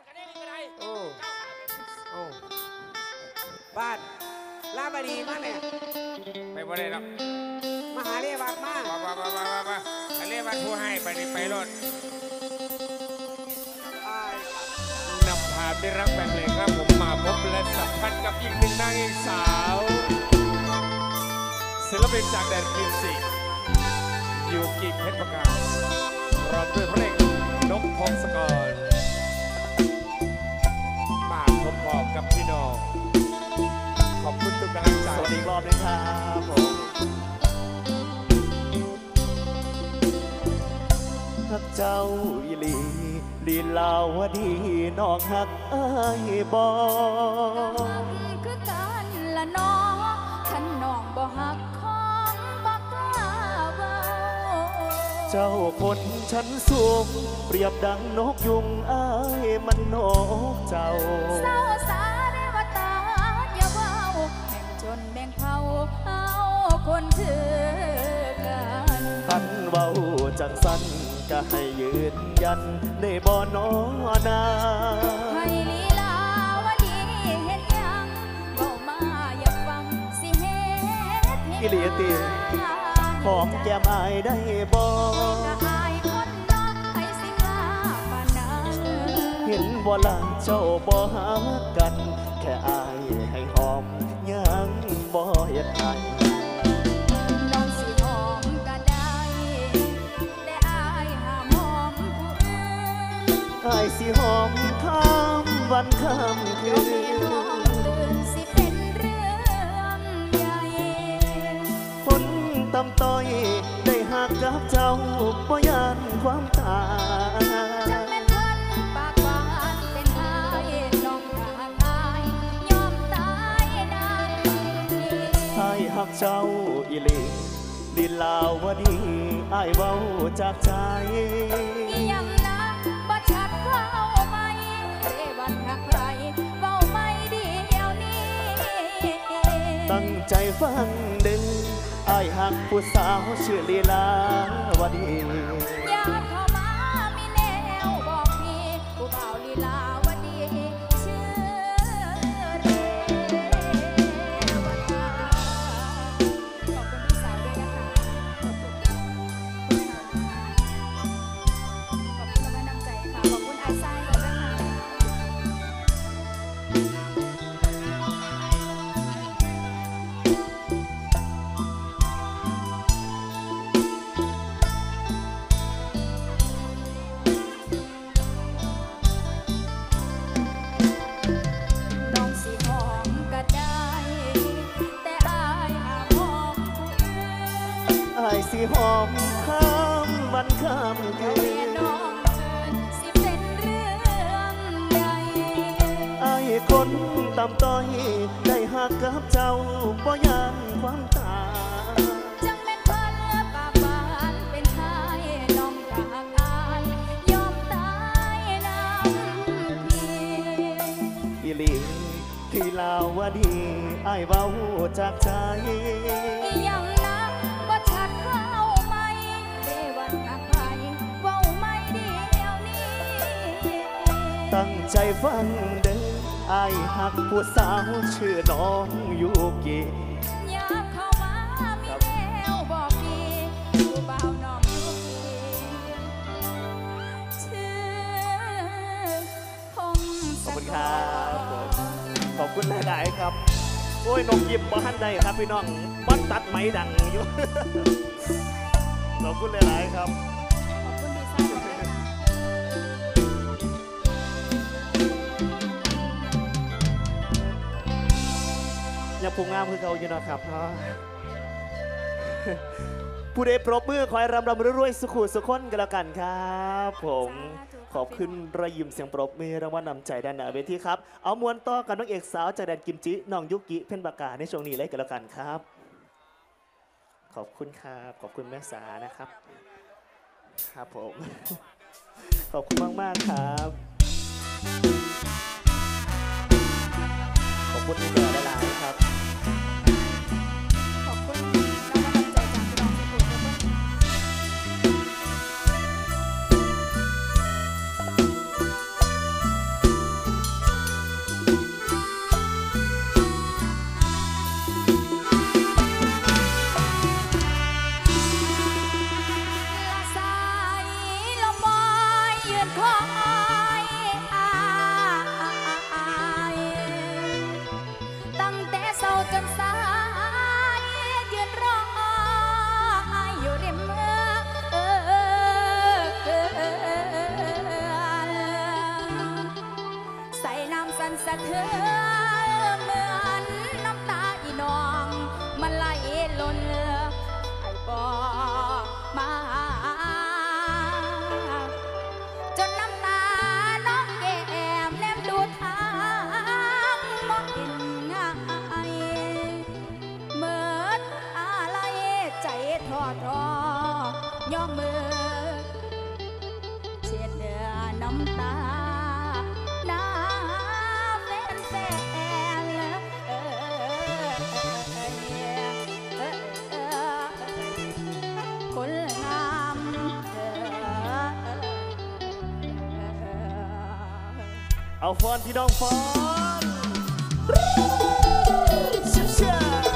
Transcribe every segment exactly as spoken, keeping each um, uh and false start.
กันได้ยังไงโอ้โอ้บ้านลาบดีมาเนี่ยไปบ่ได้หรอกมหาเรวัดมาบ้าบ้าบ้าบ้าบ้าทะเลวัดผู้ให้ไปนี่ไปรถนำพาที่รักแฟนเพลงครับผมมาพบและสัมพันธ์กับอีกหนึ่งนางเอกสาวศิลปินจากแดนกินสิยูกิเพชรประกาศพร้อมด้วยเพลงนกพงศกรมาพบพร้อมกับพี่น้องขอบคุณทุกกำลังใจสวัสดีรอบนะครับผมฮักเจ้าอีหลีลีลาวดีน้องฮักอ้ายบ่คือกันละน้องขันน้องบ่ฮักของบ่กล้าเว้าเจ้าคนชั้นสูงเปรียบดังนกยุงอ้ายมันนกเจ้าเศร้าสาเรวตาอย่าเว้าแบ่งจนแบ่งเผ่าเอาคนคือกันคันเว้าจังสั้นก็ให้ยืนยันได้บ่น้อนาให้ลีลาวดีเห็นยังเว้ามาอยากฟังสิเฮ็ดกิเลตีหอมแก้มอายได้บ่เห็นบ่ล่ะเจ้าบ่หากันแค่อายให้หอมยังบ่เฮ็ดให้น้องสิหอมก็ได้แต่อายห้ามหอมผู้อื่นอายสิหอมข้ามวันข้ามคืนตื่นสิเป็นเรื่องใหญ่คนตำต้อยได้หักกับเจ้าบ่ยานความตายหักเจ้าอีหลีลีลาวดีอ้ายเว้าจากใจยังนะบ่ชัดเว้าไหมเรวัดหักใครเว้าไม่เดียวนี้ตั้งใจฟังดึงอ้ายหักผู้สาวชื่อลีลาวดีอยากเข้ามามีแนวบอกพี่ผู้บ่าวลีลาวดีชื่อเรวัตสิหอมข้ามวันข้ามคืนน้องเอิญสิเป็นเรื่องใหญ่อายคนตำต้อยได้หักกับเจ้าบ่ยานความตายจังแม่นเพิ่นปากหวานเป็นทายน้องกหักอายยอมตายน้ำพี่อีหลีที่ลาวดีอ้ายเว้าจากใจยังนะบ่ชัดเข้าไหมเรวัดหักใครเว้าไม่เดียวนี้ตั้งใจฟังเด้ออ้ายหักผู้สาวชื่อน้องยูกิอยากเข้ามามีแนวบอกพี่ผู้บ่าวน้องยูกิชื่อพงศกรขอบคุณครับขอบคุณหลายๆครับโอ้ยนกยิบบ่ทันได้ครับพี่น้องมันตัดไหมดังอยู่ขอบคุณหลายๆครับขอบคุณดีไซน์ด้วยนะอย่าพุงงามคือเขาอยู่นะครับเนาะผู้ใดปรบมือคอยรำรำรวยๆสุขุสุขคนกันแล้วกันครับผมขอบคุณรอยยิ้มเสียงปรบมือรางวัลนำใจด้านหน้าเวทีครับเอามวลต่อกับน้องเอกสาวจากแดนกิมจิน้องยุกิเพ่นปากกาในช่วงนี้เลยกันแล้วกันครับขอบคุณครับขอบคุณแม่สานะครับครับผมขอบคุณมากๆครับขอบคุณที่เหลือหลายๆครับขอบคุณรางวัลนำใจจากพี่น้องทุกคนด้วยอยอายตั้งแต่เช้าจนสายยืนรออยู่ริมเมืองเออใส่น้ำสันสะเทือนเหมือนน้ำตาอีนองมันไหลล้นไอ้ปอมาจนน้ำตาน้องแก้มแนมดูทางมองเห็นง่ายเมื่ออะไรใจทอทอย่อมือเช็ดเดือน้ำตาน้าแฟนแฟนเออคนงามเออเอาฟอนพี่น้องฟอนเชี่ยเชี่ย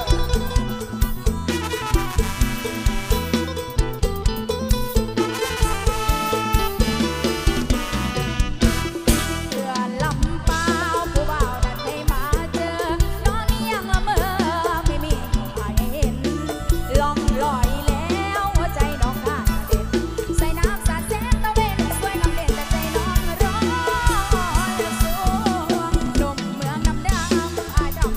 เพื่อนลำเปล่าผู้บ่าวดันให้มาเจอน้องนี่ยังละเมอไม่มีใครเห็นลองลอยแล้วหัวใจน้องขาดเด็ดใส่น้ำสาดแสงตะเวนสวยงามเด่นแต่ใจน้องร้อนสวงหนุ่มเมืองน้ำดำอายดำ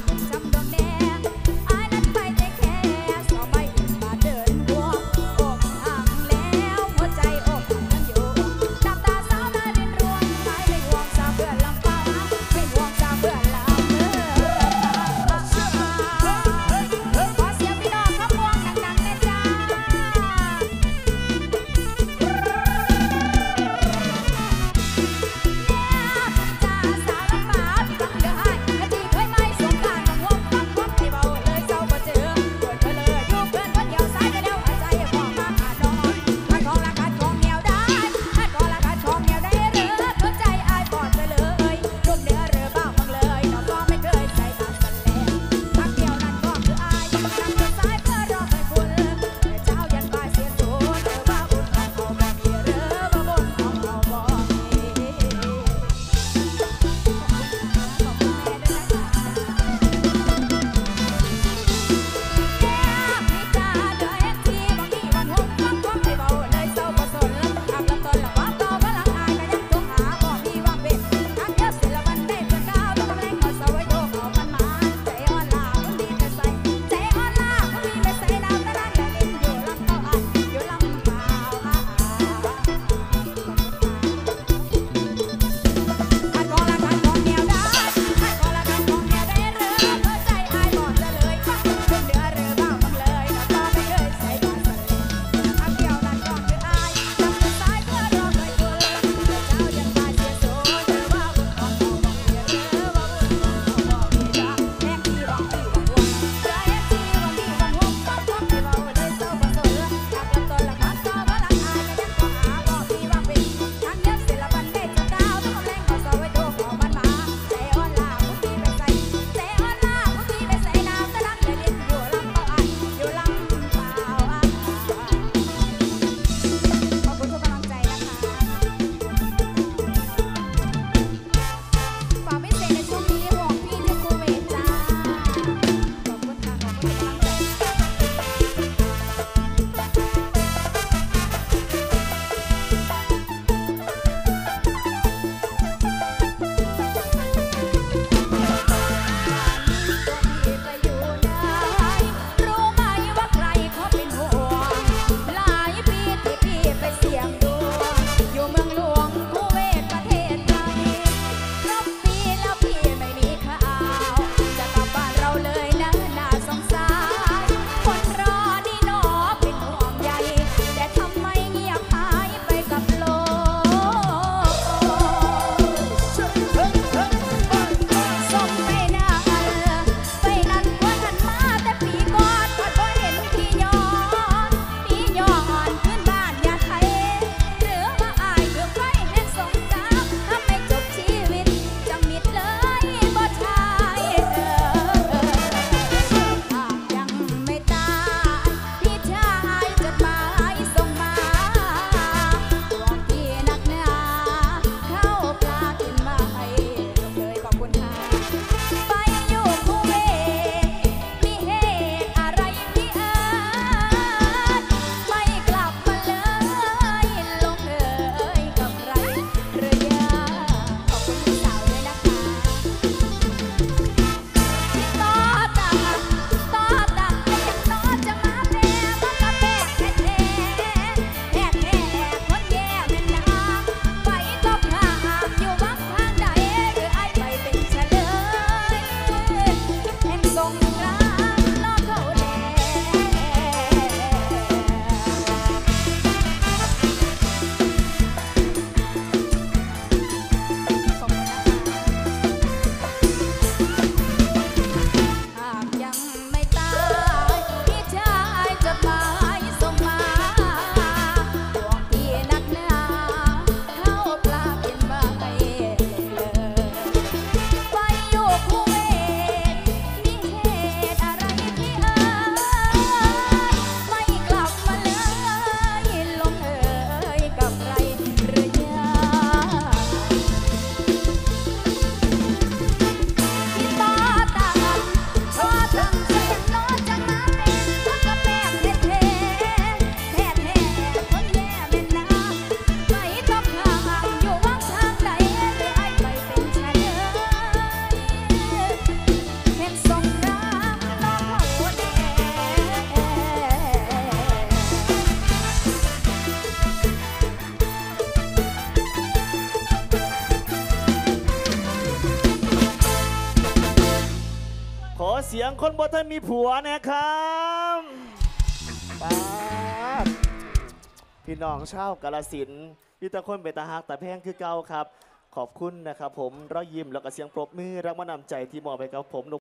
ขอเสียงคนบ่ทันมีผัวนะครับป้าดพี่น้องชาวกาฬสินธุ์มีแต่คนเป็นตาหักแต่แพงคือเก่าครับ ขอบคุณนะครับผมรอยยิ้มแล้วก็เสียงปรบมือรักมานำใจที่มอบให้กับผม